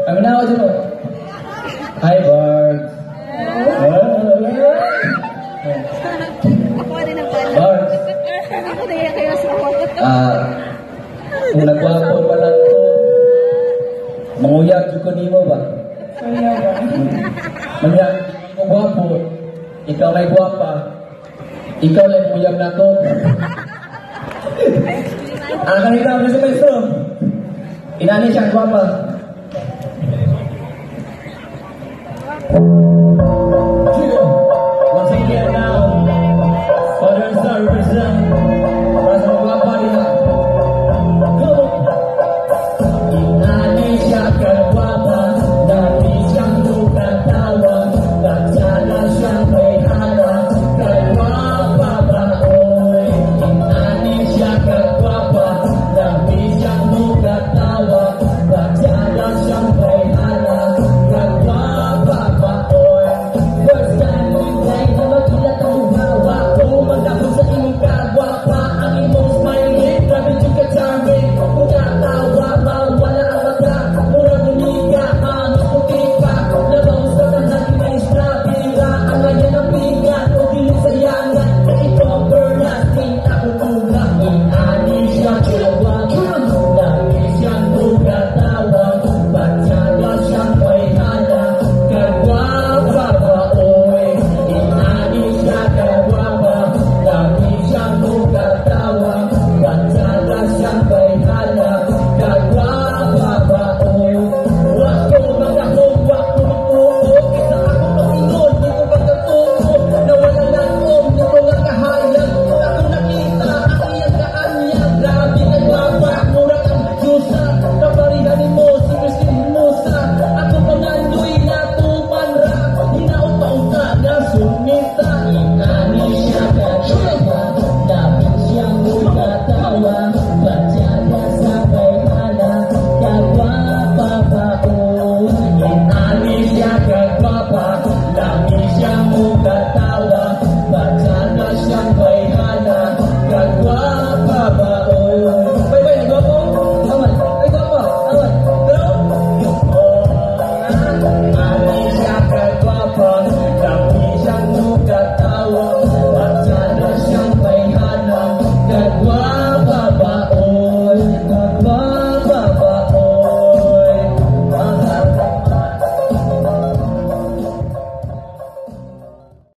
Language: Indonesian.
Kami na ako dito. Hi, Bart. Bart. Kung nagwapo pa lang to, manguyag ko ni mo ba? Manguyag mo gwapo, ikaw may gwapa, ikaw lang manguyag na to. Kanina ako sa maestro, inani siyang gwapa.